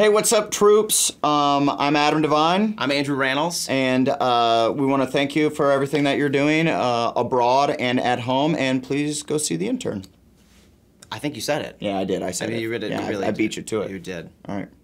Hey, what's up, troops? I'm Adam Devine. I'm Andrew Rannells. And we want to thank you for everything that you're doing abroad and at home. And please go see The Intern. I think you said it. Yeah, I did. I said I mean, it. you really, yeah, you really I beat you to it. You did. All right.